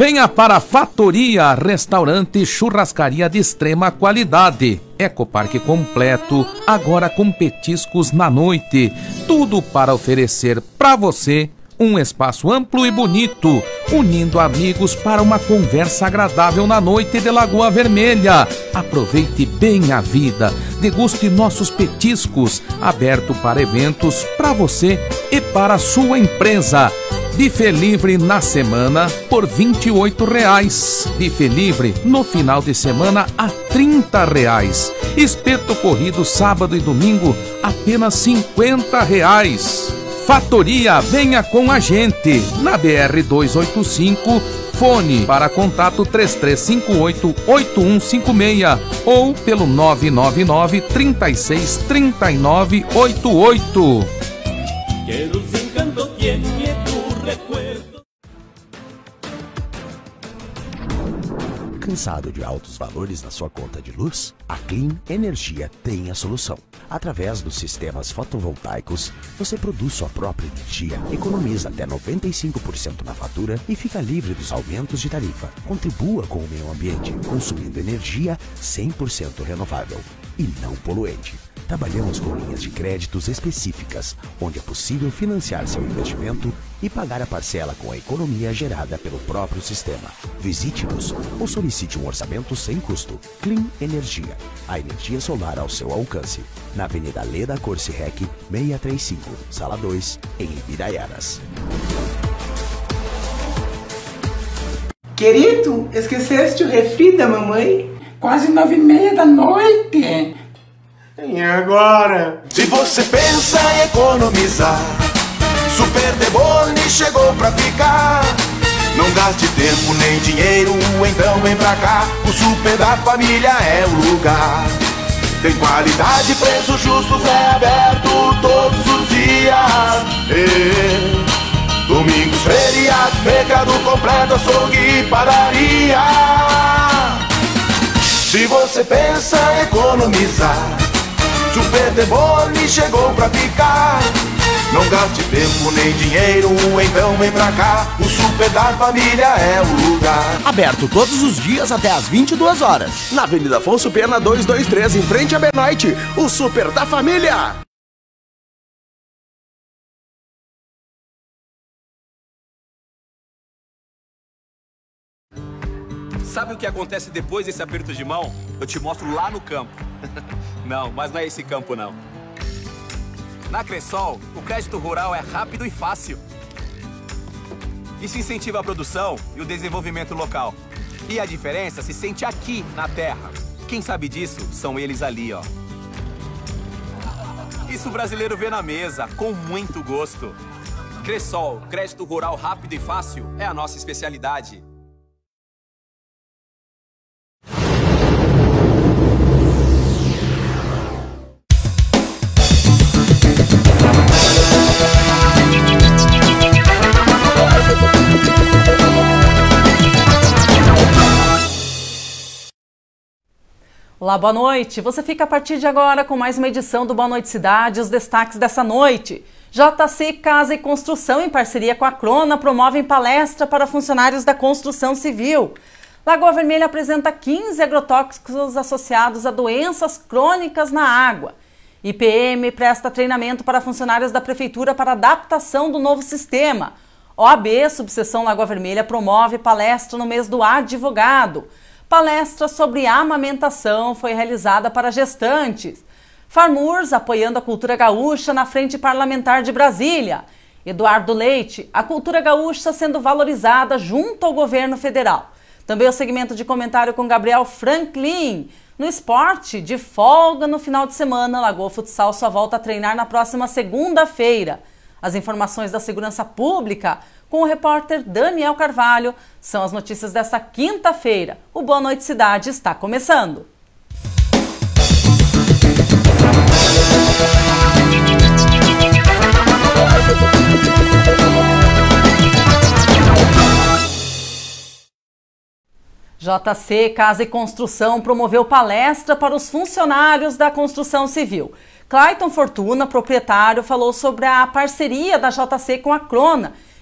Venha para a Fatoria, restaurante e churrascaria de extrema qualidade. Ecoparque completo, agora com petiscos na noite. Tudo para oferecer para você um espaço amplo e bonito, unindo amigos para uma conversa agradável na noite de Lagoa Vermelha. Aproveite bem a vida, deguste nossos petiscos, aberto para eventos para você e para a sua empresa. Buffet livre na semana por R$ 28,00. Buffet livre no final de semana a R$ 30,00. Espeto corrido sábado e domingo apenas R$ 50,00. Fatoria, venha com a gente. Na BR 285, fone para contato 3358-8156 ou pelo 999-363988. Cansado de altos valores na sua conta de luz? A Clean Energia tem a solução. Através dos sistemas fotovoltaicos, você produz sua própria energia, economiza até 95% na fatura e fica livre dos aumentos de tarifa. Contribua com o meio ambiente, consumindo energia 100% renovável e não poluente. Trabalhamos com linhas de créditos específicas, onde é possível financiar seu investimento e pagar a parcela com a economia gerada pelo próprio sistema. Visite-nos ou solicite um orçamento sem custo. Clean Energia, a energia solar ao seu alcance. Na Avenida Leda Corse Rec, 635, Sala 2, em Ibiraiaras. Querido, esqueceste o refri da mamãe? Quase 9:30 da noite. E agora? Se você pensa em economizar, Super Deboni chegou pra ficar. Não gaste tempo nem dinheiro, então vem pra cá. O Super da Família é o lugar. Tem qualidade, preço justos, é aberto todos os dias. Domingos, feriados, mercado completo, açougue e padaria. Se você pensa em economizar, Super Deboni chegou pra ficar. Não gaste tempo nem dinheiro, então vem pra cá. O Super da Família é o lugar. Aberto todos os dias até às 22 horas. Na Avenida Afonso Pena 223, em frente à Benoite. O Super da Família. Sabe o que acontece depois desse aperto de mão? Eu te mostro lá no campo. Não, mas não é esse campo, não. Na Cressol, o crédito rural é rápido e fácil. Isso incentiva a produção e o desenvolvimento local. E a diferença se sente aqui, na terra. Quem sabe disso são eles ali, ó. Isso o brasileiro vê na mesa, com muito gosto. Cressol, crédito rural rápido e fácil, é a nossa especialidade. Olá, boa noite. Você fica a partir de agora com mais uma edição do Boa Noite Cidade. Os destaques dessa noite. JC Casa e Construção, em parceria com a Crona, promovem palestra para funcionários da construção civil. Lagoa Vermelha apresenta 15 agrotóxicos associados a doenças crônicas na água. IPM presta treinamento para funcionários da Prefeitura para adaptação do novo sistema. OAB, Subseção Lagoa Vermelha, promove palestra no mês do advogado. Palestra sobre amamentação foi realizada para gestantes. Farmurs apoiando a cultura gaúcha na Frente Parlamentar de Brasília. Eduardo Leite, a cultura gaúcha sendo valorizada junto ao governo federal. Também o segmento de comentário com Gabriel Franklin. No esporte, de folga no final de semana, Lagoa Futsal só volta a treinar na próxima segunda-feira. As informações da segurança pública com o repórter Daniel Carvalho são as notícias desta quinta-feira. O Boa Noite Cidade está começando. JC Casa e Construção promoveu palestra para os funcionários da construção civil. Clayton Fortuna, proprietário, falou sobre a parceria da JC com a Crona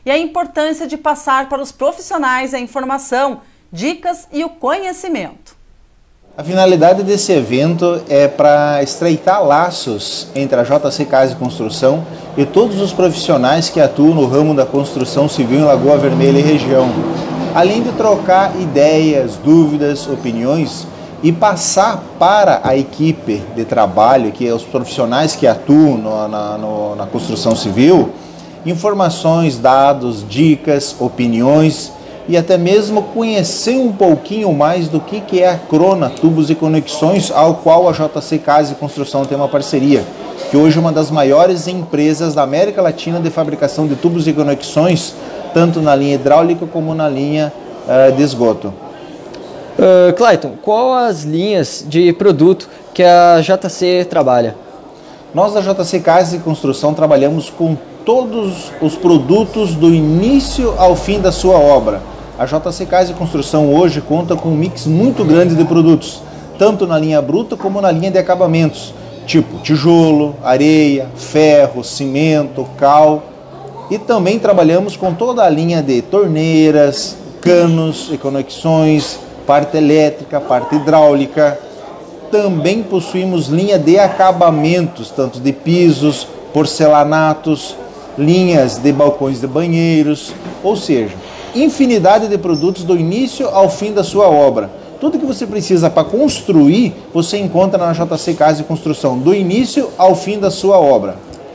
e a importância de passar para os profissionais a informação, dicas e o conhecimento. A finalidade desse evento é para estreitar laços entre a JC Casa e Construção e todos os profissionais que atuam no ramo da construção civil em Lagoa Vermelha e região, além de trocar ideias, dúvidas, opiniões e passar para a equipe de trabalho, que é os profissionais que atuam na construção civil, informações, dados, dicas, opiniões e até mesmo conhecer um pouquinho mais do que é a Crona Tubos e Conexões, ao qual a JC Casa e Construção tem uma parceria, que hoje é uma das maiores empresas da América Latina de fabricação de tubos e conexões, tanto na linha hidráulica como na linha de esgoto. Clayton, quais as linhas de produto que a JC trabalha? Nós da JC Casa e Construção trabalhamos com todos os produtos do início ao fim da sua obra. A JC Casa e Construção hoje conta com um mix muito grande de produtos, tanto na linha bruta como na linha de acabamentos, tipo tijolo, areia, ferro, cimento, cal. E também trabalhamos com toda a linha de torneiras, canos e conexões, parte elétrica, parte hidráulica. Também possuímos linha de acabamentos, tanto de pisos, porcelanatos, linhas de balcões de banheiros, ou seja, infinidade de produtos do início ao fim da sua obra. Tudo que você precisa para construir, você encontra na JC Casa e Construção, do início ao fim da sua obra.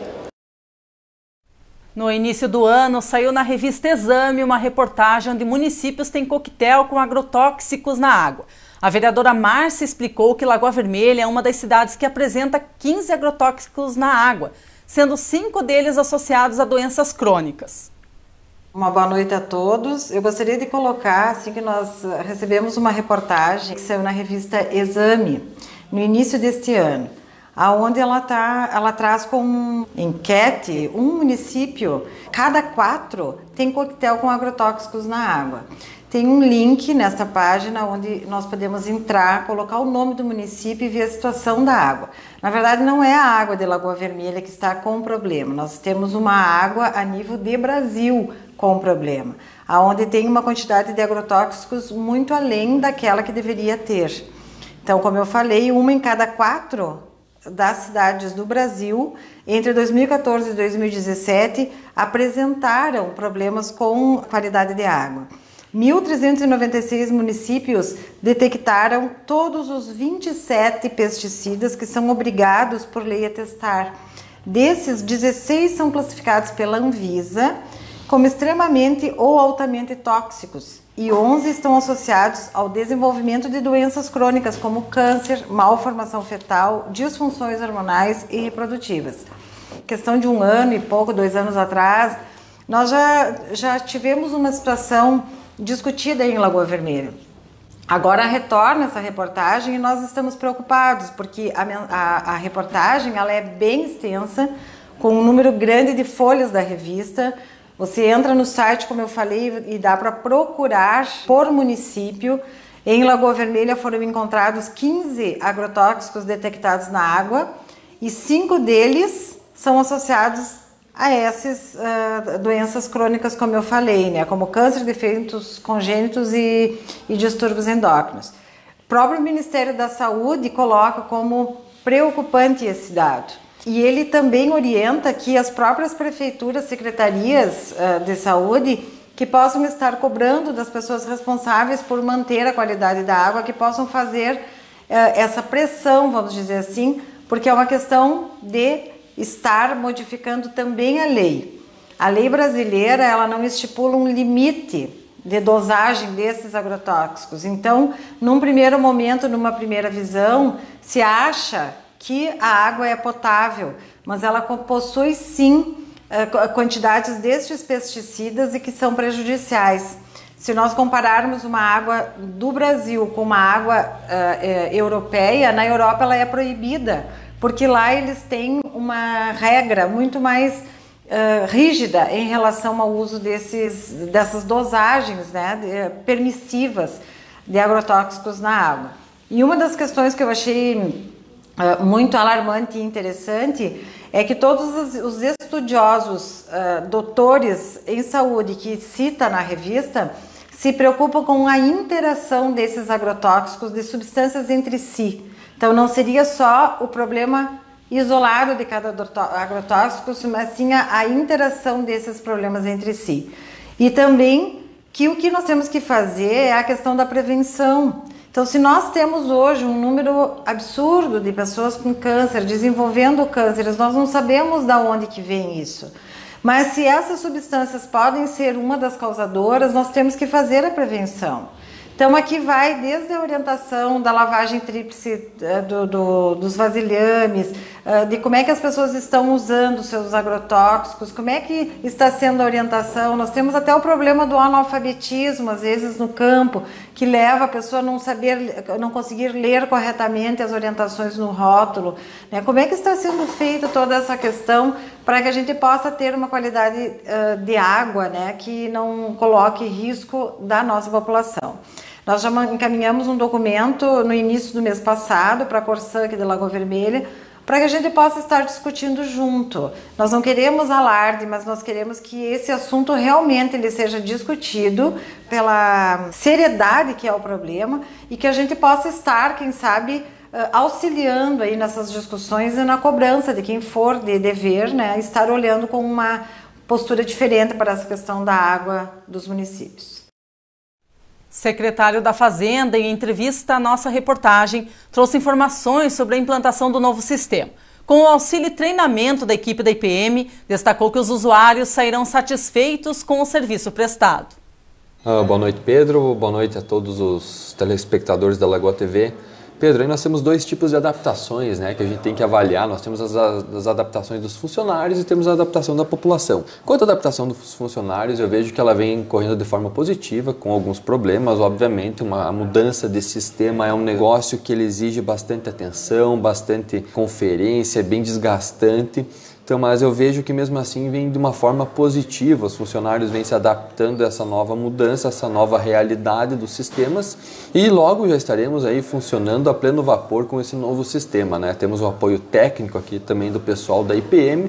No início do ano, saiu na revista Exame uma reportagem onde municípios têm coquetel com agrotóxicos na água. A vereadora Márcia explicou que Lagoa Vermelha é uma das cidades que apresenta 15 agrotóxicos na água, sendo 5 deles associados a doenças crônicas. Uma boa noite a todos. Eu gostaria de colocar assim que nós recebemos uma reportagem que saiu na revista Exame no início deste ano, aonde ela traz como enquete um município, cada 4 tem coquetel com agrotóxicos na água. Tem um link nesta página onde nós podemos entrar, colocar o nome do município e ver a situação da água. Na verdade, não é a água de Lagoa Vermelha que está com problema. Nós temos uma água a nível de Brasil com problema, aonde tem uma quantidade de agrotóxicos muito além daquela que deveria ter. Então, como eu falei, 1 em cada 4 das cidades do Brasil, entre 2014 e 2017, apresentaram problemas com qualidade de água. 1.396 municípios detectaram todos os 27 pesticidas que são obrigados por lei a testar. Desses, 16 são classificados pela Anvisa como extremamente ou altamente tóxicos e 11 estão associados ao desenvolvimento de doenças crônicas como câncer, malformação fetal, disfunções hormonais e reprodutivas. Questão de 1 ano e pouco, 2 anos atrás, nós já tivemos uma situação discutida em Lagoa Vermelha. Agora retorna essa reportagem e nós estamos preocupados, porque a reportagem ela é bem extensa, com um número grande de folhas da revista. Você entra no site, como eu falei, e dá para procurar por município. Em Lagoa Vermelha foram encontrados 15 agrotóxicos detectados na água e 5 deles são associados a essas doenças crônicas, como eu falei, né? Como câncer, defeitos congênitos e distúrbios endócrinos. O próprio Ministério da Saúde coloca como preocupante esse dado. E ele também orienta que as próprias prefeituras, secretarias de saúde, que possam estar cobrando das pessoas responsáveis por manter a qualidade da água, que possam fazer essa pressão, vamos dizer assim, porque é uma questão de estar modificando também a lei. A lei brasileira, ela não estipula um limite de dosagem desses agrotóxicos. Então, num primeiro momento, numa primeira visão, se acha que a água é potável, mas ela possui sim quantidades destes pesticidas e que são prejudiciais. Se nós compararmos uma água do Brasil com uma água europeia, na Europa ela é proibida, porque lá eles têm uma regra muito mais rígida em relação ao uso dessas dosagens, né, permissivas de agrotóxicos na água. E uma das questões que eu achei muito alarmante e interessante é que todos os estudiosos, doutores em saúde que cita na revista, se preocupam com a interação desses agrotóxicos, de substâncias entre si. Então não seria só o problema isolado de cada agrotóxico, mas sim a interação desses problemas entre si. E também que o que nós temos que fazer é a questão da prevenção. Então, se nós temos hoje um número absurdo de pessoas com câncer, desenvolvendo cânceres, nós não sabemos de onde que vem isso. Mas se essas substâncias podem ser uma das causadoras, nós temos que fazer a prevenção. Então aqui vai desde a orientação da lavagem tríplice dos vasilhames, de como é que as pessoas estão usando seus agrotóxicos, como é que está sendo a orientação. Nós temos até o problema do analfabetismo, às vezes no campo, que leva a pessoa a não conseguir ler corretamente as orientações no rótulo, né? Como é que está sendo feita toda essa questão para que a gente possa ter uma qualidade de água, né, que não coloque risco da nossa população. Nós já encaminhamos um documento no início do mês passado para a Corsã aqui de Lagoa Vermelha, para que a gente possa estar discutindo junto. Nós não queremos alarde, mas nós queremos que esse assunto realmente ele seja discutido pela seriedade que é o problema e que a gente possa estar, quem sabe, auxiliando aí nessas discussões e na cobrança de quem for de dever, né, estar olhando com uma postura diferente para essa questão da água dos municípios. Secretário da Fazenda, em entrevista à nossa reportagem, trouxe informações sobre a implantação do novo sistema. Com o auxílio e treinamento da equipe da IPM, destacou que os usuários sairão satisfeitos com o serviço prestado. Boa noite, Pedro. Boa noite a todos os telespectadores da Lagoa TV. Pedro, aí nós temos dois tipos de adaptações, né, que a gente tem que avaliar. Nós temos as adaptações dos funcionários e temos a adaptação da população. Quanto à adaptação dos funcionários, eu vejo que ela vem correndo de forma positiva, com alguns problemas. Obviamente, a mudança desse sistema é um negócio que ele exige bastante atenção, bastante conferência, é bem desgastante. Então, mas eu vejo que mesmo assim vem de uma forma positiva, os funcionários vêm se adaptando a essa nova mudança, essa nova realidade dos sistemas e logo já estaremos aí funcionando a pleno vapor com esse novo sistema, né? Temos o apoio técnico aqui também do pessoal da IPM,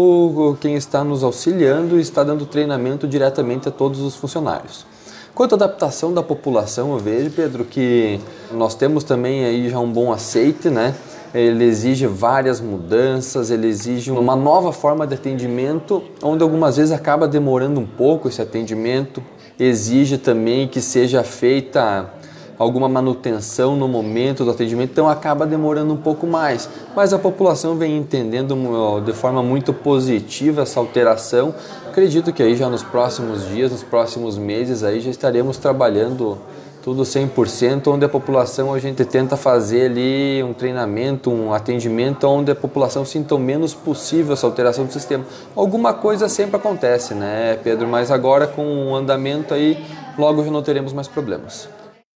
quem está nos auxiliando e está dando treinamento diretamente a todos os funcionários. Quanto à adaptação da população, eu vejo, Pedro, que nós temos também aí já um bom aceite, né? Ele exige várias mudanças, ele exige uma nova forma de atendimento, onde algumas vezes acaba demorando um pouco esse atendimento, exige também que seja feita alguma manutenção no momento do atendimento, então acaba demorando um pouco mais. Mas a população vem entendendo de forma muito positiva essa alteração. Acredito que aí já nos próximos dias, nos próximos meses, aí já estaremos trabalhando tudo 100%, onde a população, a gente tenta fazer ali um treinamento, um atendimento onde a população sinta o menos possível essa alteração do sistema. Alguma coisa sempre acontece, né, Pedro? Mas agora com o andamento aí, logo já não teremos mais problemas.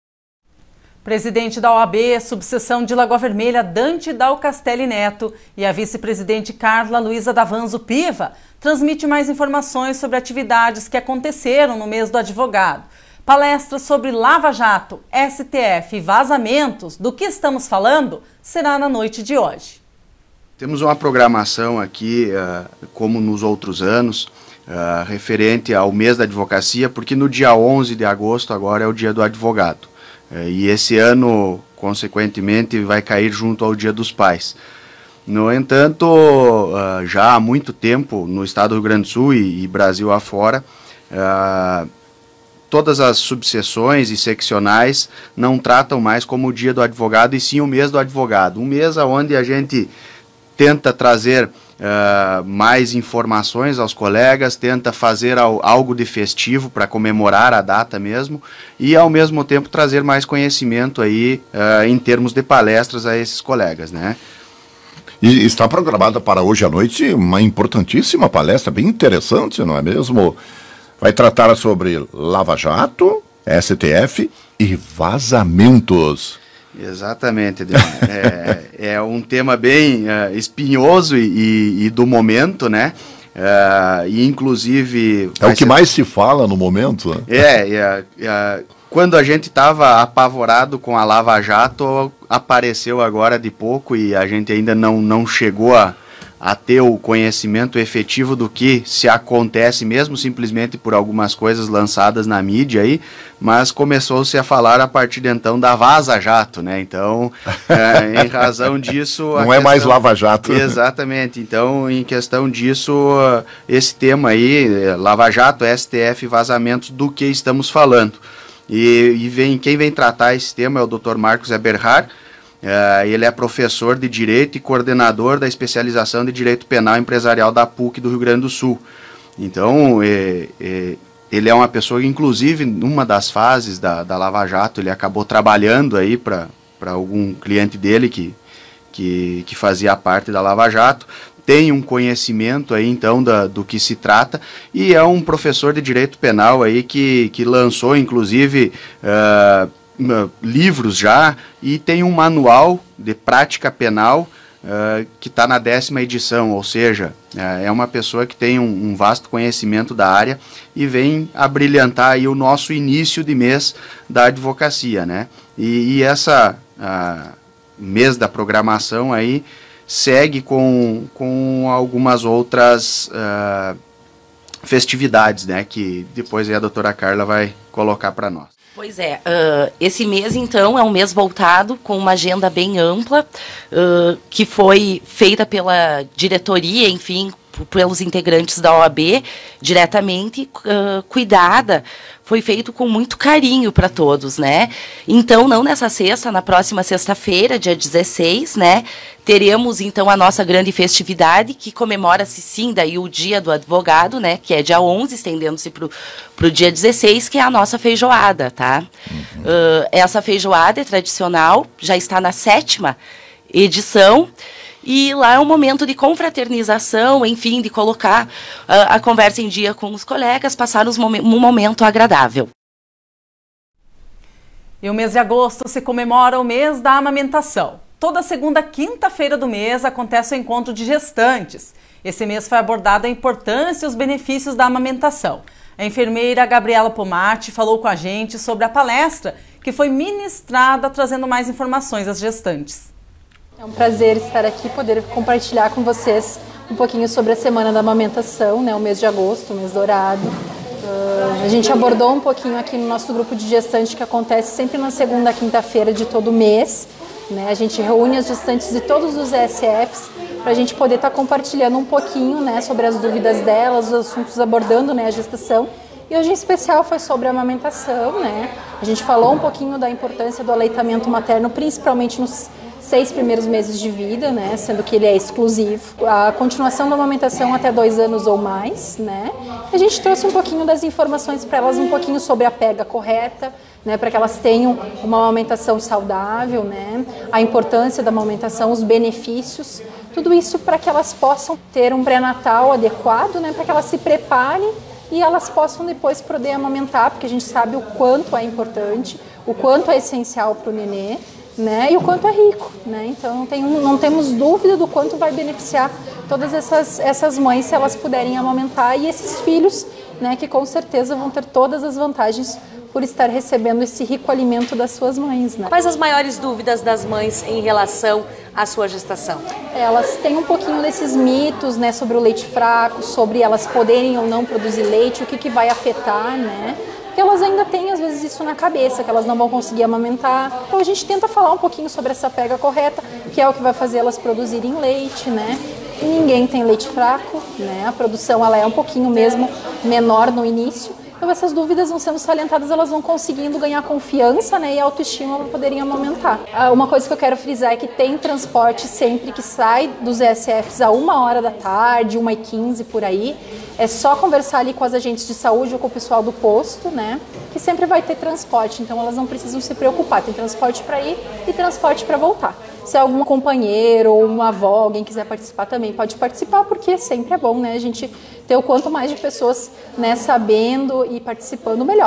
Presidente da OAB, subseção de Lagoa Vermelha, Dante Dal Castelli Neto, e a vice-presidente Carla Luiza Davanzo Piva transmite mais informações sobre atividades que aconteceram no mês do advogado. Palestra sobre Lava Jato, STF e vazamentos, do que estamos falando, será na noite de hoje. Temos uma programação aqui, como nos outros anos, referente ao mês da advocacia, porque no dia 11 de agosto agora é o dia do advogado. E esse ano, consequentemente, vai cair junto ao Dia dos Pais. No entanto, já há muito tempo, no estado do Rio Grande do Sul e Brasil afora, todas as subseções e seccionais não tratam mais como o dia do advogado, e sim o mês do advogado. Um mês onde a gente tenta trazer mais informações aos colegas, tenta fazer algo de festivo para comemorar a data mesmo, e ao mesmo tempo trazer mais conhecimento aí em termos de palestras a esses colegas, né? E está programada para hoje à noite uma importantíssima palestra, bem interessante, não é mesmo? Vai tratar sobre Lava Jato, STF e vazamentos. Exatamente, é um tema bem espinhoso e do momento, né? E inclusive... É o que mais se fala no momento, né? Quando a gente estava apavorado com a Lava Jato, apareceu agora de pouco e a gente ainda não chegou a ter o conhecimento efetivo do que se acontece, mesmo simplesmente por algumas coisas lançadas na mídia aí, mas começou-se a falar a partir de então da Vaza Jato, né? Então, em razão disso... Não é mais Lava Jato. Exatamente. Então, em questão disso, esse tema aí, Lava Jato, STF, vazamentos, do que estamos falando. Quem vem tratar esse tema é o Dr. Marcos Eberhard. Ele é professor de Direito e coordenador da especialização de Direito Penal Empresarial da PUC do Rio Grande do Sul. Então, ele é uma pessoa que, inclusive, numa das fases da Lava Jato, ele acabou trabalhando aí para algum cliente dele que fazia parte da Lava Jato, tem um conhecimento aí, então, do que se trata, e é um professor de Direito Penal aí que lançou, inclusive, livros já, e tem um manual de prática penal que está na 10ª edição, ou seja, é uma pessoa que tem um vasto conhecimento da área e vem abrilhantar aí o nosso início de mês da advocacia, né? E essa mês da programação aí segue com algumas outras festividades, né? Que depois aí a doutora Carla vai colocar para nós. Pois é, esse mês então é um mês voltado com uma agenda bem ampla, que foi feita pela diretoria, enfim, pelos integrantes da OAB, diretamente cuidada, foi feito com muito carinho para todos, né? Então, não nessa sexta, na próxima sexta-feira, dia 16, né? Teremos, então, a nossa grande festividade, que comemora-se, sim, daí o Dia do Advogado, né? Que é dia 11, estendendo-se para o dia 16, que é a nossa feijoada, tá? Essa feijoada é tradicional, já está na 7ª edição, e lá é um momento de confraternização, enfim, de colocar a conversa em dia com os colegas, passar um momento agradável. E o mês de agosto se comemora o mês da amamentação. Toda segunda quinta-feira do mês acontece o encontro de gestantes. Esse mês foi abordada a importância e os benefícios da amamentação. A enfermeira Gabriela Pomati falou com a gente sobre a palestra que foi ministrada, trazendo mais informações às gestantes. É um prazer estar aqui, poder compartilhar com vocês um pouquinho sobre a Semana da Amamentação, né, o mês de agosto, o mês dourado. A gente abordou um pouquinho aqui no nosso grupo de gestantes, que acontece sempre na segunda quinta-feira de todo mês. Né, a gente reúne as gestantes de todos os ESFs para a gente poder estar compartilhando um pouquinho, né, sobre as dúvidas delas, os assuntos abordando, né, a gestação. E hoje em especial foi sobre a amamentação, né? A gente falou um pouquinho da importância do aleitamento materno, principalmente nos 6 primeiros meses de vida, né, sendo que ele é exclusivo. A continuação da amamentação até 2 anos ou mais, né. A gente trouxe um pouquinho das informações para elas, um pouquinho sobre a pega correta, né, para que elas tenham uma amamentação saudável, né, a importância da amamentação, os benefícios, tudo isso para que elas possam ter um pré-natal adequado, né, para que elas se preparem e elas possam depois poder amamentar, porque a gente sabe o quanto é importante, o quanto é essencial para o nenê, né, e o quanto é rico, né? Então não temos dúvida do quanto vai beneficiar todas essas mães se elas puderem amamentar, e esses filhos, né, que com certeza vão ter todas as vantagens por estar recebendo esse rico alimento das suas mães, né? Quais as maiores dúvidas das mães em relação à sua gestação? Elas têm um pouquinho desses mitos, né, sobre o leite fraco, sobre elas poderem ou não produzir leite, o que vai afetar, né? Porque elas ainda têm, às vezes, isso na cabeça, que elas não vão conseguir amamentar. Então a gente tenta falar um pouquinho sobre essa pega correta, que é o que vai fazer elas produzirem leite, né? Ninguém tem leite fraco, né? A produção ela é um pouquinho mesmo menor no início. Então essas dúvidas vão sendo salientadas, elas vão conseguindo ganhar confiança, né, e autoestima para poderem amamentar. Uma coisa que eu quero frisar é que tem transporte sempre que sai dos ESFs a 1h da tarde, 1h15 por aí. É só conversar ali com as agentes de saúde ou com o pessoal do posto, né, que sempre vai ter transporte, então elas não precisam se preocupar. Tem transporte para ir e transporte para voltar. Se algum companheiro ou uma avó, alguém quiser participar também, pode participar, porque sempre é bom, né, a gente ter o quanto mais de pessoas, né, sabendo e participando, melhor.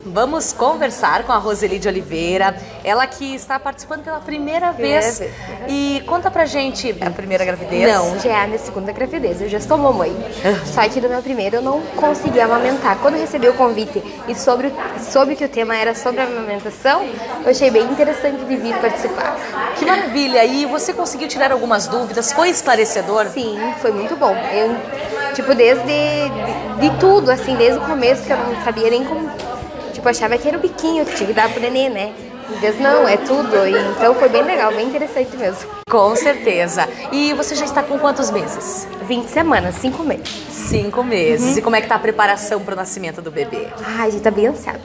Vamos conversar com a Roseli de Oliveira, ela que está participando pela primeira vez. E conta pra gente, a primeira gravidez? Não, já é a minha segunda gravidez, eu já sou mamãe. Só que do meu primeiro eu não consegui amamentar. Quando eu recebi o convite e soube que o tema era sobre a amamentação, eu achei bem interessante de vir participar. Que maravilha! E você conseguiu tirar algumas dúvidas? Foi esclarecedor? Sim, foi muito bom. Eu, desde tudo, assim, desde o começo, que eu não sabia nem como... achava que era o biquinho que tinha que dar pro nenê, né? Meu Deus, não, é tudo. Então foi bem legal, bem interessante mesmo. Com certeza. E você já está com quantos meses? 20 semanas, 5 meses. 5 meses. E como é que tá a preparação para o nascimento do bebê? A gente tá bem ansiado.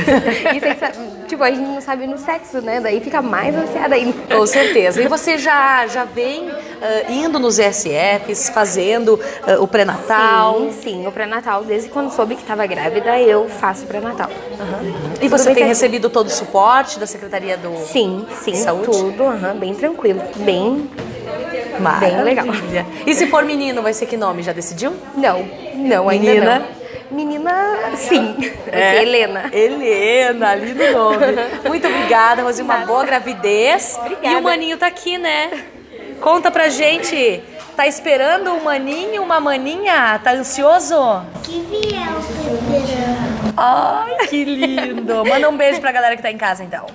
A gente não sabe no sexo, né? Daí fica mais ansiada ainda. Com certeza. E você já vem indo nos ESFs, fazendo o pré-natal? Sim, o pré-natal. Desde quando soube que estava grávida, eu faço pré-natal. E você tem recebido todo o suporte da Secretaria do Saúde? Tudo, bem tranquilo, bem legal. E se for menino, vai ser que nome? Já decidiu? Não, ainda não. Menina, sim. Helena. Helena, lindo nome. Muito obrigada, Rosi. Uma boa gravidez. Obrigada. E o maninho tá aqui, né? Conta pra gente. Tá esperando um maninho, uma maninha? Tá ansioso? Que vier o esperando. Ai, que lindo. Manda um beijo pra galera que tá em casa, então.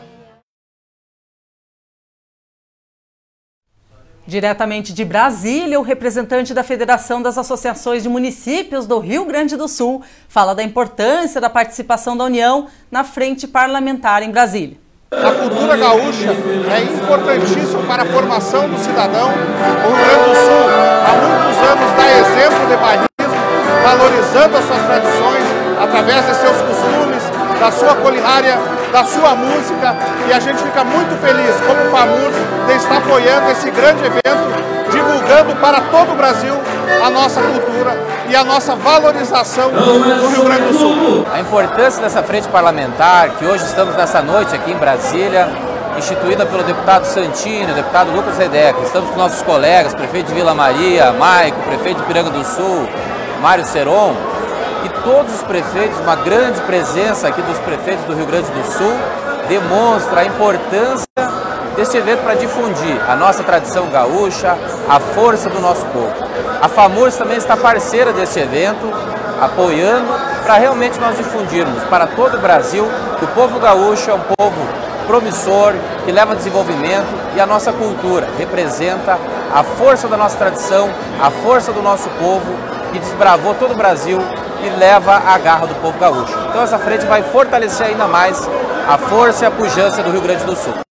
Diretamente de Brasília, o representante da Federação das Associações de Municípios do Rio Grande do Sul fala da importância da participação da União na frente parlamentar em Brasília. A cultura gaúcha é importantíssima para a formação do cidadão. O Rio Grande do Sul, há muitos anos, dá exemplo de bairrismo, valorizando as suas tradições através de seus costumes, da sua culinária, da sua música, e a gente fica muito feliz, como o FAMURS, de estar apoiando esse grande evento, divulgando para todo o Brasil a nossa cultura e a nossa valorização do Rio Grande do Sul. A importância dessa frente parlamentar, que hoje estamos nessa noite aqui em Brasília, instituída pelo deputado Santini, o deputado Lucas Redeca. Estamos com nossos colegas, prefeito de Vila Maria, Maico, prefeito de Piranga do Sul, Mário Seron, e todos os prefeitos, uma grande presença aqui dos prefeitos do Rio Grande do Sul, demonstra a importância deste evento para difundir a nossa tradição gaúcha, a força do nosso povo. A FAMURS também está parceira deste evento, apoiando, para realmente nós difundirmos para todo o Brasil que o povo gaúcho é um povo promissor, que leva desenvolvimento, e a nossa cultura representa a força da nossa tradição, a força do nosso povo, que desbravou todo o Brasil e leva a garra do povo gaúcho. Então essa frente vai fortalecer ainda mais a força e a pujança do Rio Grande do Sul.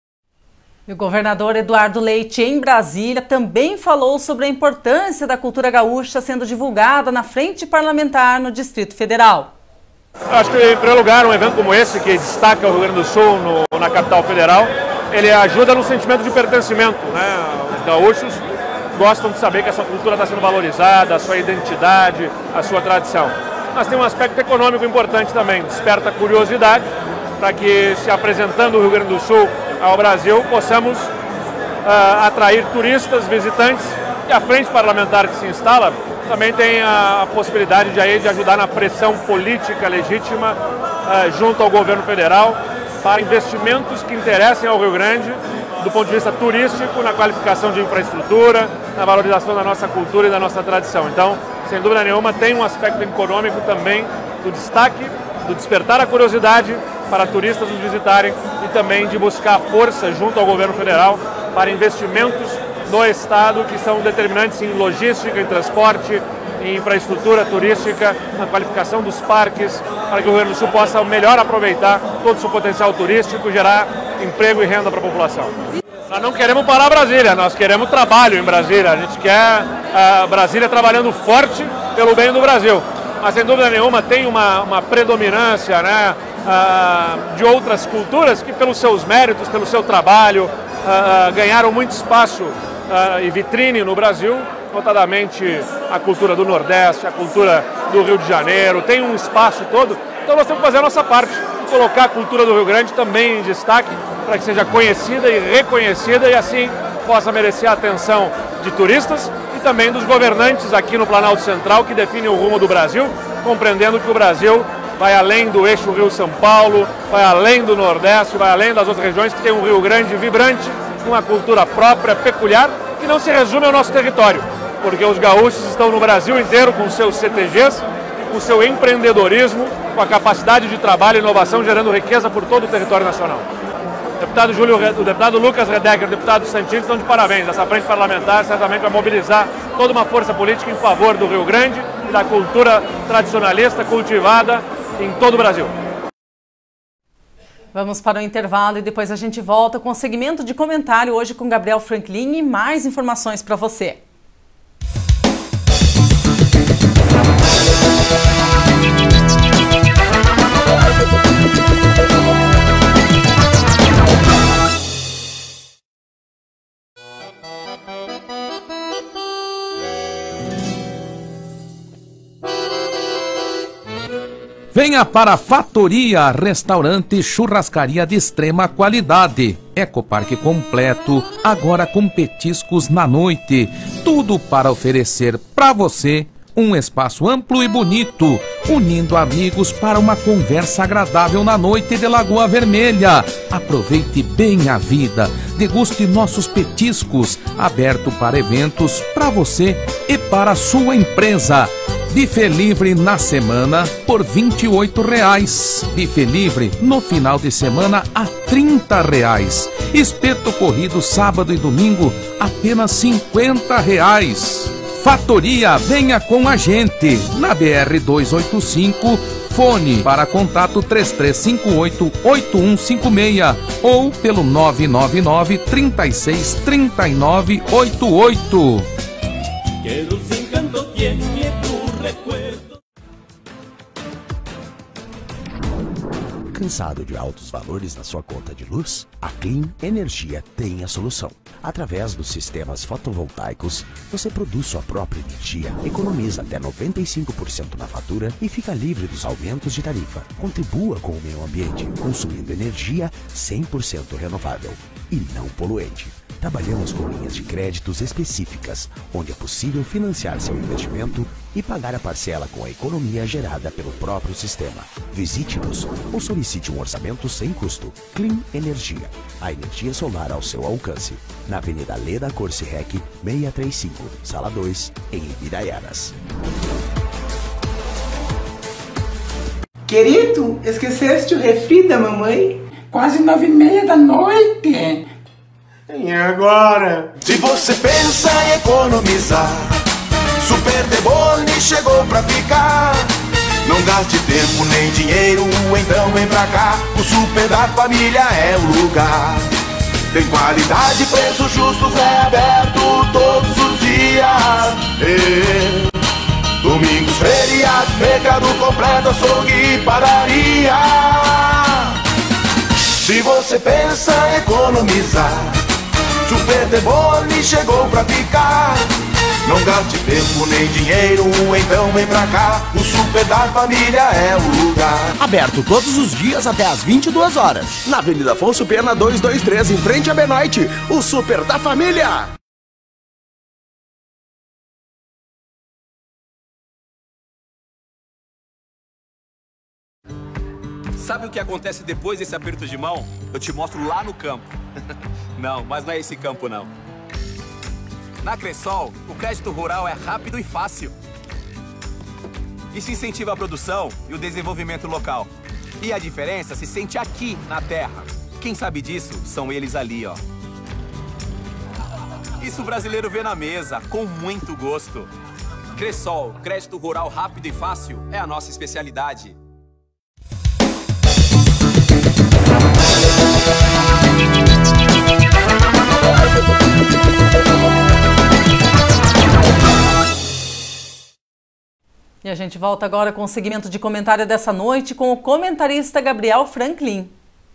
E o governador Eduardo Leite, em Brasília, também falou sobre a importância da cultura gaúcha sendo divulgada na frente parlamentar no Distrito Federal. Acho que, em primeiro lugar, um evento como esse, que destaca o Rio Grande do Sul na capital federal, ele ajuda no sentimento de pertencimento, né? Os gaúchos gostam de saber que a sua cultura está sendo valorizada, a sua identidade, a sua tradição. Mas tem um aspecto econômico importante também, desperta curiosidade para que, se apresentando o Rio Grande do Sul ao Brasil, possamos atrair turistas, visitantes, e a frente parlamentar que se instala também tem a possibilidade de ajudar na pressão política legítima junto ao governo federal para investimentos que interessem ao Rio Grande do ponto de vista turístico, na qualificação de infraestrutura, na valorização da nossa cultura e da nossa tradição. Então, sem dúvida nenhuma, tem um aspecto econômico também do destaque, do despertar a curiosidade para turistas nos visitarem e também de buscar força junto ao governo federal para investimentos no Estado que são determinantes em logística, em transporte, em infraestrutura turística, na qualificação dos parques, para que o Rio Grande do Sul possa melhor aproveitar todo o seu potencial turístico, gerar emprego e renda para a população. Nós não queremos parar Brasília, nós queremos trabalho em Brasília, a gente quer Brasília trabalhando forte pelo bem do Brasil. Mas, sem dúvida nenhuma, tem uma predominância, né, de outras culturas que, pelos seus méritos, pelo seu trabalho, ganharam muito espaço e vitrine no Brasil, notadamente a cultura do Nordeste, a cultura do Rio de Janeiro, tem um espaço todo. Então nós temos que fazer a nossa parte, colocar a cultura do Rio Grande também em destaque, para que seja conhecida e reconhecida e assim possa merecer a atenção de turistas e também dos governantes aqui no Planalto Central, que definem o rumo do Brasil, compreendendo que o Brasil vai além do eixo Rio-São Paulo, vai além do Nordeste, vai além das outras regiões, que tem um Rio Grande vibrante, uma cultura própria, peculiar, que não se resume ao nosso território, porque os gaúchos estão no Brasil inteiro com seus CTGs, com seu empreendedorismo, com a capacidade de trabalho e inovação, gerando riqueza por todo o território nacional. O deputado Lucas Redecker, o deputado Santini estão de parabéns. Essa frente parlamentar certamente vai mobilizar toda uma força política em favor do Rio Grande e da cultura tradicionalista cultivada em todo o Brasil. Vamos para o intervalo e depois a gente volta com o segmento de comentário hoje com Gabriel Franklin e mais informações para você. Venha para a Fatoria, restaurante e churrascaria de extrema qualidade. Ecoparque completo, agora com petiscos na noite. Tudo para oferecer para você um espaço amplo e bonito, unindo amigos para uma conversa agradável na noite de Lagoa Vermelha. Aproveite bem a vida, deguste nossos petiscos, aberto para eventos para você e para a sua empresa. Buffet livre na semana por R$ 28,00. Buffet livre no final de semana a R$ 30,00. Espeto corrido sábado e domingo apenas R$ 50,00. Fatoria, venha com a gente. Na BR 285, fone para contato 3358-8156 ou pelo 999-363988. Cansado de altos valores na sua conta de luz? A Clean Energia tem a solução. Através dos sistemas fotovoltaicos, você produz sua própria energia, economiza até 95% na fatura e fica livre dos aumentos de tarifa. Contribua com o meio ambiente, consumindo energia 100% renovável e não poluente. Trabalhamos com linhas de créditos específicas, onde é possível financiar seu investimento e pagar a parcela com a economia gerada pelo próprio sistema. Visite-nos ou solicite um orçamento sem custo. Clean Energia, a energia solar ao seu alcance. Na Avenida Leda Corsi-Rec, 635, Sala 2, em Ibiraiaras. Querido, esqueceste o refri da mamãe? Quase 9:30 da noite. E agora? Se você pensa em economizar, Super Deboni chegou pra ficar. Não gaste tempo nem dinheiro, então vem pra cá. O Super da Família é o lugar. Tem qualidade, preço justo, é aberto todos os dias. Domingos, feriados, mercado completo, açougue e padaria. Se você pensa em economizar, Super Deboni chegou pra ficar. Não gaste tempo nem dinheiro, então vem pra cá. O Super da Família é o lugar. Aberto todos os dias até às 22 horas. Na Avenida Afonso Pena 223, em frente à Benoite. O Super da Família. Sabe o que acontece depois desse aperto de mão? Eu te mostro lá no campo. Não, mas não é esse campo, não. Na Cressol, o crédito rural é rápido e fácil. Isso incentiva a produção e o desenvolvimento local. E a diferença se sente aqui, na terra. Quem sabe disso são eles ali, ó. Isso o brasileiro vê na mesa, com muito gosto. Cressol, crédito rural rápido e fácil, é a nossa especialidade. E a gente volta agora com o segmento de comentário dessa noite com o comentarista Gabriel Franklin.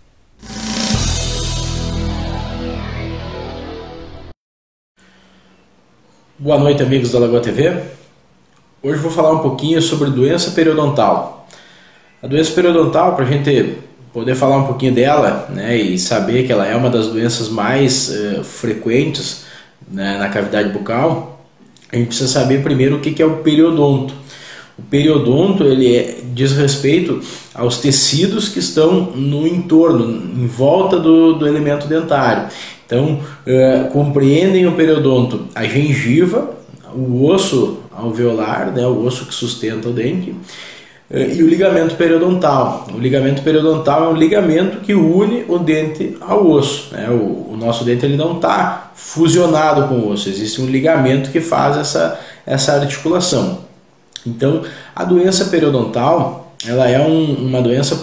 Boa noite, amigos da Lagoa TV. Hoje eu vou falar um pouquinho sobre doença periodontal. A doença periodontal, para a gente poder falar um pouquinho dela, né, e saber que ela é uma das doenças mais frequentes, né, na cavidade bucal, a gente precisa saber primeiro o que é o periodonto. O periodonto ele diz respeito aos tecidos que estão no entorno, em volta do elemento dentário. Então, compreendem o periodonto a gengiva, o osso alveolar, né, o osso que sustenta o dente, e o ligamento periodontal. O ligamento periodontal é um ligamento que une o dente ao osso, né? O nosso dente ele não está fusionado com o osso, existe um ligamento que faz essa articulação. Então, a doença periodontal ela é uma doença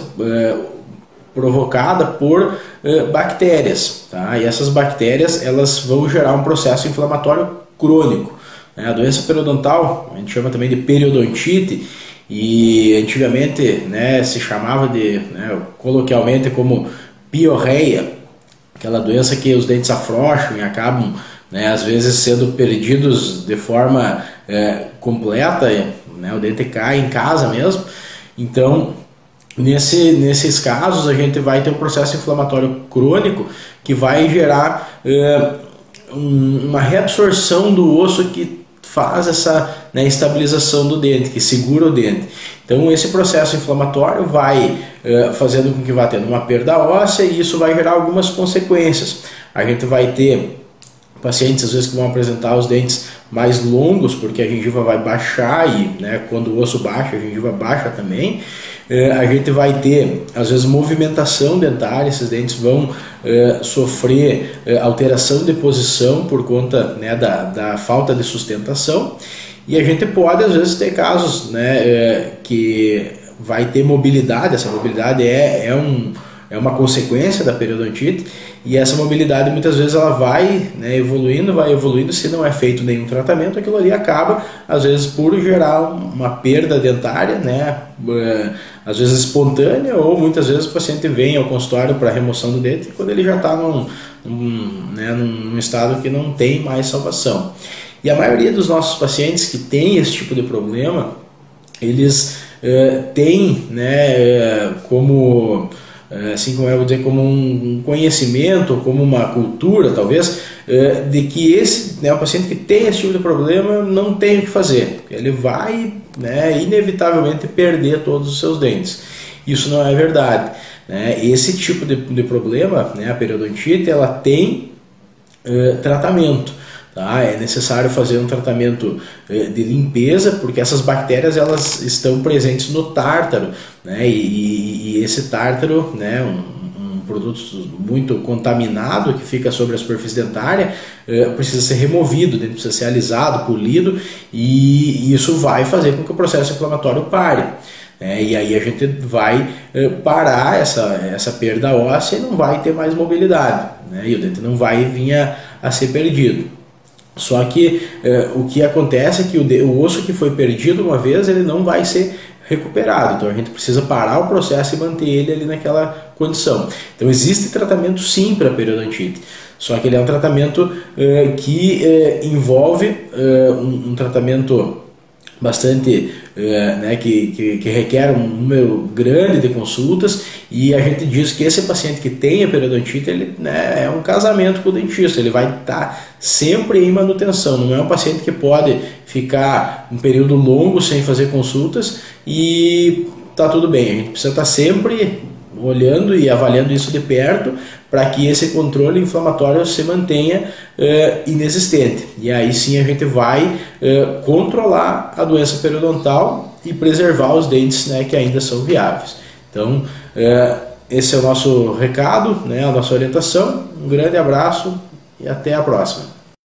provocada por bactérias, tá? E essas bactérias elas vão gerar um processo inflamatório crônico. A doença periodontal, a gente chama também de periodontite, e antigamente, né, se chamava de, coloquialmente, como piorreia, aquela doença que os dentes afrouxam e acabam, né, às vezes sendo perdidos de forma completa, né, o dente cai em casa mesmo. Então, nesses casos, a gente vai ter um processo inflamatório crônico que vai gerar uma reabsorção do osso que faz essa, né, estabilização do dente, que segura o dente. Então esse processo inflamatório vai fazendo com que vá tendo uma perda óssea, e isso vai gerar algumas consequências. A gente vai ter pacientes às vezes que vão apresentar os dentes mais longos, porque a gengiva vai baixar, e, né, quando o osso baixa, a gengiva baixa também. A gente vai ter, às vezes, movimentação dentária, esses dentes vão sofrer alteração de posição por conta, né, da falta de sustentação, e a gente pode, às vezes, ter casos, né, que vai ter mobilidade. Essa mobilidade é uma consequência da periodontite, e essa mobilidade muitas vezes ela vai, né, evoluindo, se não é feito nenhum tratamento, aquilo ali acaba às vezes por gerar uma perda dentária, né, às vezes espontânea, ou muitas vezes o paciente vem ao consultório para remoção do dente quando ele já está num estado que não tem mais salvação. E a maioria dos nossos pacientes que tem esse tipo de problema, eles têm, né, como... assim como eu vou dizer, como um conhecimento, como uma cultura talvez, de que o paciente que tem esse tipo de problema não tem o que fazer, ele vai, né, inevitavelmente perder todos os seus dentes. Isso não é verdade, né? Esse tipo de problema, né, a periodontite, ela tem tratamento. Tá? É necessário fazer um tratamento de limpeza, porque essas bactérias elas estão presentes no tártaro, né? E esse tártaro, né, um produto muito contaminado que fica sobre a superfície dentária, precisa ser removido, ele precisa ser alisado, polido, e isso vai fazer com que o processo inflamatório pare. E aí a gente vai parar essa perda óssea e não vai ter mais mobilidade, né? E o dente não vai vir a ser perdido. Só que o que acontece é que o osso que foi perdido uma vez, ele não vai ser recuperado. Então a gente precisa parar o processo e manter ele ali naquela condição. Então existe tratamento sim para periodontite. Só que ele é um tratamento que envolve um tratamento bastante, né, que requer um número grande de consultas, e a gente diz que esse paciente que tem a periodontite, ele, né, é um casamento com o dentista, ele vai estar sempre em manutenção, não é um paciente que pode ficar um período longo sem fazer consultas e tá tudo bem. A gente precisa estar sempre olhando e avaliando isso de perto para que esse controle inflamatório se mantenha inexistente. E aí sim a gente vai controlar a doença periodontal e preservar os dentes, né, que ainda são viáveis. Então, esse é o nosso recado, né, a nossa orientação. Um grande abraço e até a próxima.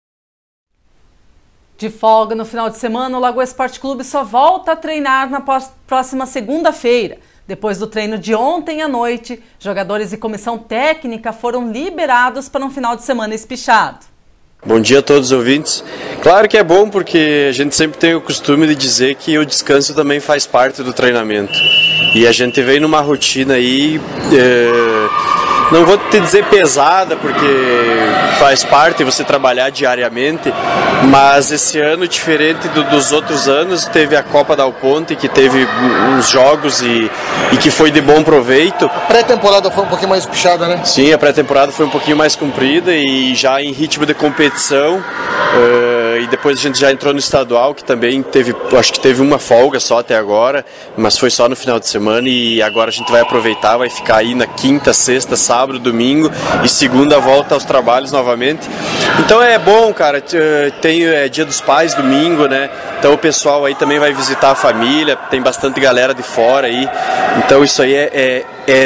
De folga no final de semana, o Lagoa Esporte Clube só volta a treinar na próxima segunda-feira. Depois do treino de ontem à noite, jogadores e comissão técnica foram liberados para um final de semana espichado. Bom dia a todos os ouvintes. Claro que é bom, porque a gente sempre tem o costume de dizer que o descanso também faz parte do treinamento. E a gente vem numa rotina aí, não vou te dizer pesada, porque faz parte você trabalhar diariamente, mas esse ano, diferente dos outros anos, teve a Copa da Alponte, que teve uns jogos e que foi de bom proveito. A pré-temporada foi um pouquinho mais puxada, né? Sim, a pré-temporada foi um pouquinho mais comprida e já em ritmo de competição, E depois a gente já entrou no estadual, que também acho que teve uma folga só até agora, mas foi só no final de semana, e agora a gente vai aproveitar, vai ficar aí na quinta, sexta, sábado, domingo e segunda volta aos trabalhos novamente. Então é bom, cara, tem Dia dos Pais domingo, né? Então o pessoal aí também vai visitar a família, tem bastante galera de fora aí, então isso aí é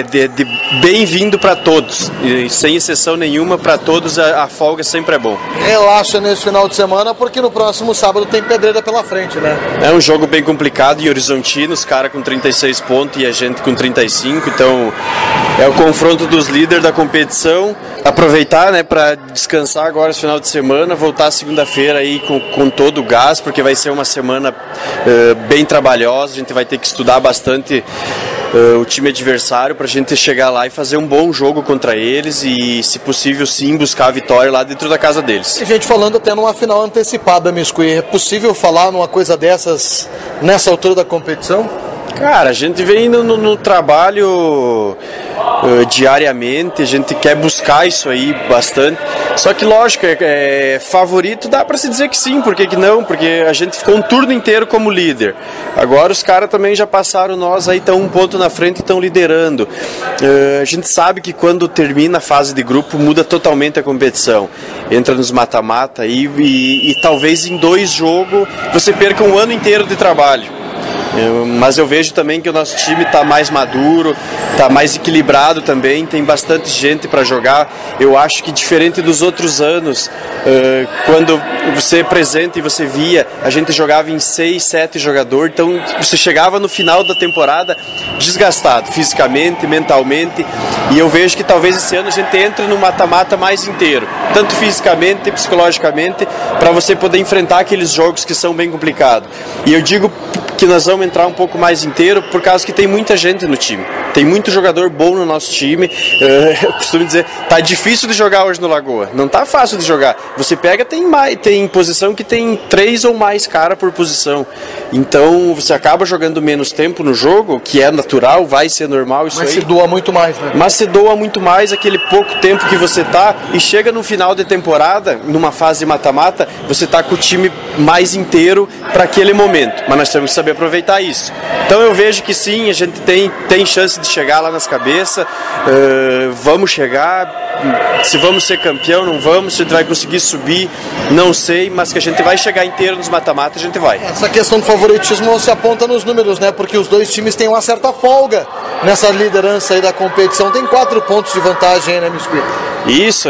bem-vindo para todos, e sem exceção nenhuma, para todos a folga sempre é bom. Relaxa nesse final de semana, porque no próximo sábado tem pedreira pela frente, né? É um jogo bem complicado em Horizontino, os caras com 36 pontos e a gente com 35, então é o confronto dos líderes da competição. Aproveitar, né, para descansar agora esse final de semana, voltar segunda-feira aí com todo o gás, porque vai ser uma semana bem trabalhosa, a gente vai ter que estudar bastante o time adversário para a gente chegar lá e fazer um bom jogo contra eles e, se possível, sim, buscar a vitória lá dentro da casa deles. Tem gente falando até numa final antecipada, Miscui. É possível falar numa coisa dessas nessa altura da competição? Cara, a gente vem no trabalho diariamente, a gente quer buscar isso aí bastante, só que lógico, favorito dá pra se dizer que sim, por que que não? Porque a gente ficou um turno inteiro como líder, agora os caras também já passaram nós, aí estão um ponto na frente e estão liderando. A gente sabe que quando termina a fase de grupo muda totalmente a competição, entra nos mata-mata e talvez em 2 jogos você perca um ano inteiro de trabalho. Mas eu vejo também que o nosso time está mais maduro, está mais equilibrado também, tem bastante gente para jogar. Eu acho que diferente dos outros anos, quando você é presente e você via, a gente jogava em 6, 7 jogadores, então você chegava no final da temporada desgastado, fisicamente, mentalmente, e eu vejo que talvez esse ano a gente entre no mata-mata mais inteiro, tanto fisicamente e psicologicamente, para você poder enfrentar aqueles jogos que são bem complicados. E eu digo que nós vamos entrar um pouco mais inteiro por causa que tem muita gente no time. Tem muito jogador bom no nosso time. Eu costumo dizer, tá difícil de jogar hoje no Lagoa. Não tá fácil de jogar. Você pega, tem posição que tem 3 ou mais cara por posição. Então você acaba jogando menos tempo no jogo, que é natural, vai ser normal isso aí. Mas se doa muito mais, né? Mas se doa muito mais aquele pouco tempo que você tá, e chega no final de temporada, numa fase mata-mata, você tá com o time mais inteiro para aquele momento. Mas nós temos que saber aproveitar isso. Então eu vejo que sim, a gente tem chance de chegar lá nas cabeças, vamos chegar, se vamos ser campeão, não vamos, se a gente vai conseguir subir, não sei, mas que a gente vai chegar inteiro nos mata-mata, a gente vai. Essa questão do favoritismo não se aponta nos números, né? Porque os dois times têm uma certa folga nessa liderança aí da competição, tem 4 pontos de vantagem, né, Miscui? Isso,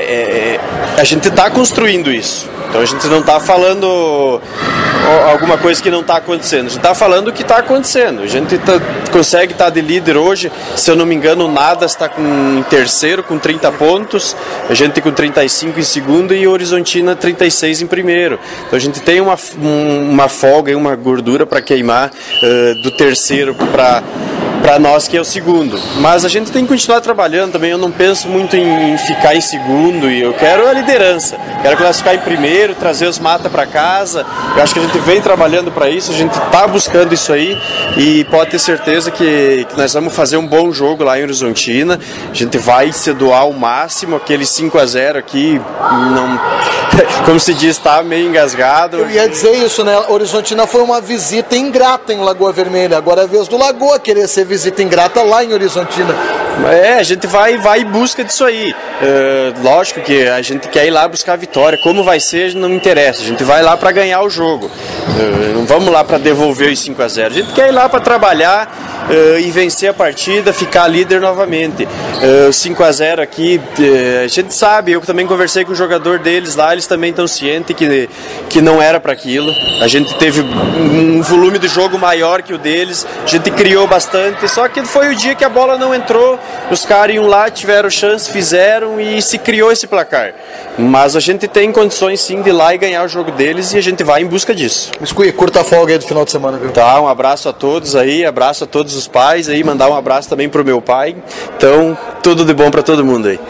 a gente está construindo isso. Então a gente não está falando alguma coisa que não está acontecendo. A gente está falando o que está acontecendo. A gente consegue estar de líder hoje. Se eu não me engano, o Nadas está em terceiro com 30 pontos. A gente com 35 em segundo e Horizontina 36 em primeiro. Então a gente tem uma folga e uma gordura para queimar do terceiro para nós, que é o segundo. Mas a gente tem que continuar trabalhando também. Eu não penso muito em ficar em segundo, e eu quero a liderança. Quero classificar em primeiro, trazer os mata para casa. Eu acho que a gente vem trabalhando para isso, a gente está buscando isso aí, e pode ter certeza que nós vamos fazer um bom jogo lá em Horizontina. A gente vai se doar ao máximo. Aquele 5-0 aqui, não, como se diz, está meio engasgado. Eu ia dizer isso, né? Horizontina foi uma visita ingrata em Lagoa Vermelha. Agora é a vez do Lagoa querer ser visita ingrata lá em Horizontina. A gente vai em busca disso aí. Lógico que a gente quer ir lá buscar a vitória. Como vai ser, não interessa. A gente vai lá para ganhar o jogo. Não vamos lá para devolver os 5-0. A gente quer ir lá para trabalhar e vencer a partida, ficar líder novamente. 5-0 aqui, a gente sabe, eu também conversei com o jogador deles lá, eles também estão cientes que não era para aquilo. A gente teve um volume de jogo maior que o deles, a gente criou bastante, só que foi o dia que a bola não entrou, os caras iam lá, tiveram chance, fizeram e se criou esse placar. Mas a gente tem condições sim de ir lá e ganhar o jogo deles, e a gente vai em busca disso. Miscui, curta a folga aí do final de semana, viu? Tá, um abraço a todos aí, abraço a todos os pais aí, mandar um abraço também pro meu pai. Então, tudo de bom para todo mundo aí.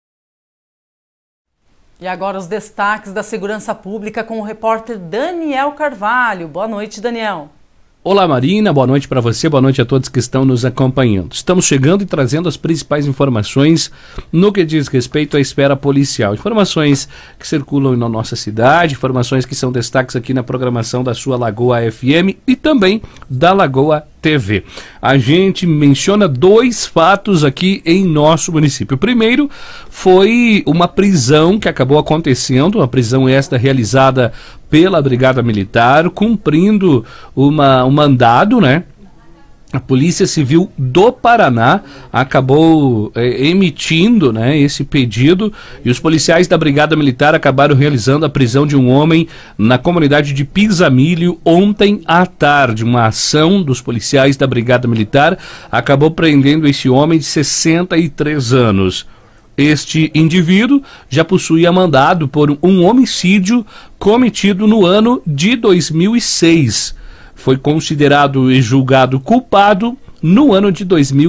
E agora os destaques da segurança pública com o repórter Daniel Carvalho. Boa noite, Daniel. Olá Marina, boa noite para você, boa noite a todos que estão nos acompanhando. Estamos chegando e trazendo as principais informações no que diz respeito à esfera policial. Informações que circulam na nossa cidade, informações que são destaques aqui na programação da sua Lagoa FM e também da Lagoa TV. A gente menciona 2 fatos aqui em nosso município. O primeiro foi uma prisão que acabou acontecendo, uma prisão esta realizada pela Brigada Militar, cumprindo um mandado, né? A Polícia Civil do Paraná acabou emitindo, né, esse pedido, e os policiais da Brigada Militar acabaram realizando a prisão de um homem na comunidade de Pisamilho ontem à tarde. Uma ação dos policiais da Brigada Militar acabou prendendo esse homem de 63 anos. Este indivíduo já possuía mandado por um homicídio cometido no ano de 2006. Foi considerado e julgado culpado no ano de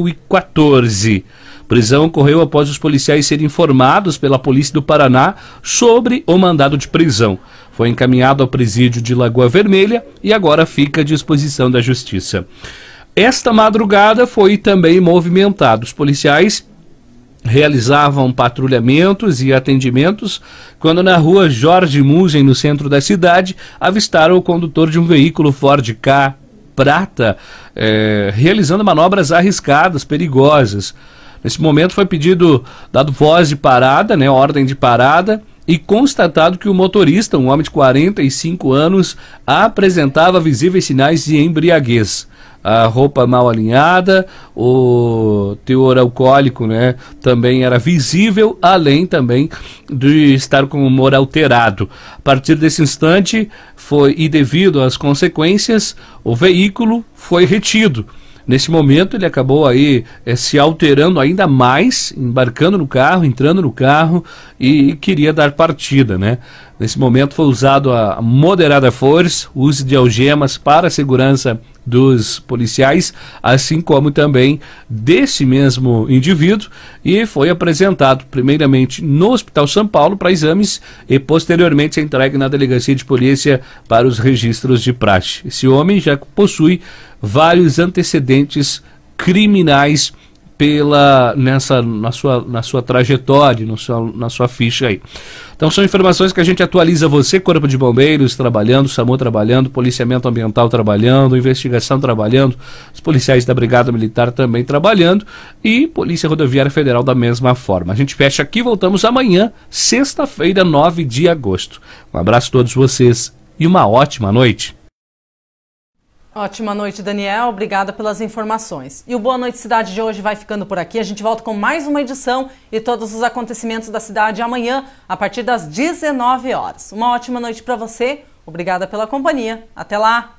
2014. Prisão ocorreu após os policiais serem informados pela Polícia do Paraná sobre o mandado de prisão. Foi encaminhado ao presídio de Lagoa Vermelha e agora fica à disposição da Justiça. Esta madrugada foi também movimentado. Os policiais realizavam patrulhamentos e atendimentos quando na rua Jorge Mugen, no centro da cidade, avistaram o condutor de um veículo Ford Ka prata realizando manobras arriscadas, perigosas. Nesse momento foi dado voz de parada, né, ordem de parada, e constatado que o motorista, um homem de 45 anos, apresentava visíveis sinais de embriaguez. A roupa mal alinhada, o teor alcoólico, né, também era visível, além também de estar com o humor alterado. A partir desse instante, e devido às consequências, o veículo foi retido. Nesse momento ele acabou aí se alterando ainda mais, embarcando no carro, entrando no carro e queria dar partida, né? Nesse momento foi usado a moderada força, uso de algemas para a segurança dos policiais, assim como também desse mesmo indivíduo, e foi apresentado primeiramente no Hospital São Paulo para exames e posteriormente entregue na Delegacia de Polícia para os registros de praxe. Esse homem já possui vários antecedentes criminais na sua trajetória, na sua ficha aí. Então são informações que a gente atualiza você, Corpo de Bombeiros trabalhando, SAMU trabalhando, Policiamento Ambiental trabalhando, Investigação trabalhando, os policiais da Brigada Militar também trabalhando e Polícia Rodoviária Federal da mesma forma. A gente fecha aqui, voltamos amanhã, sexta-feira, 9 de agosto. Um abraço a todos vocês e uma ótima noite. Ótima noite, Daniel. Obrigada pelas informações. E o Boa Noite Cidade de hoje vai ficando por aqui. A gente volta com mais uma edição e todos os acontecimentos da cidade amanhã, a partir das 19 horas. Uma ótima noite para você. Obrigada pela companhia. Até lá!